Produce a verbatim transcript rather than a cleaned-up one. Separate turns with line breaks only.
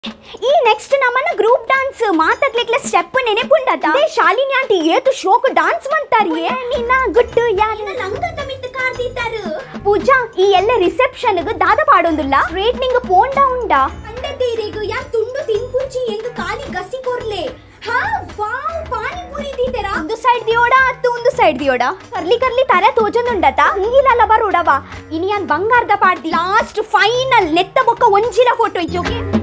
ಈ ನೆಕ್ಸ್ಟ್ ನಮ್ಮನ್ನ group dance ಮಾತಾಡ್ಲಿಕ್ಕೆ ಸ್ಟೆಪ್ ನೆನೆಪುಂಡದ ಶಾಲಿನಿ ಆಂಟಿ ಏತು ಶೋಕ್ ಡಾನ್ಸ್ ಮಾಡ್ತಾರಿಯೇ ನಿನ್ನ ಗುಟ್ಟು ಯಾರು
ನಂಗಂತ ಮಿತ್ತು ಕಾರ್ದಿದ್ದಾರೆ
ಪೂಜಾ ಈ ಎಲ್ಲ ರಿಸೆಪ್ಷನ್ ಗೆ ದಾದ ಪಾಡೊಂದುಲ್ಲ ಸ್ಟ್ರೇಟ್ನಿಂಗ್ ಪೋಂಡ ಉಂಡ
ಅಂಡದೇರೆಗು ಯಾ ತುಂಡು ತಿನ್ಪುಂಚಿ ಎಂಗ್ ಕಾಲಿ ಗಸಿ ಕೊರ್ಲೆ ಹಾ ವಾವ್ ಪಾನಿಪುರಿ ದೀತೆರ
ಒಂದು ಸೈಡ್ ದಿಯೋಡ ಅತ್ತು ಒಂದು ಸೈಡ್ ದಿಯೋಡ ಕರ್ಲಿ ಕರ್ಲಿ ತರ ತೋಜೊಂದುಂಡತ ಹಿಂಗಿಲಲ್ಲ ಬರೋಡವ ಇನಿ ಯಾನ್ ಬಂಗಾರದ ಪಾಡ್ದಿ ಲಾಸ್ಟ್ ಫೈನಲ್ ನೆತ್ತ ಬೊಕ್ಕ ಒಂಜಿಲ ಫೋಟೋ ಇಚ್ಚೋಕೆ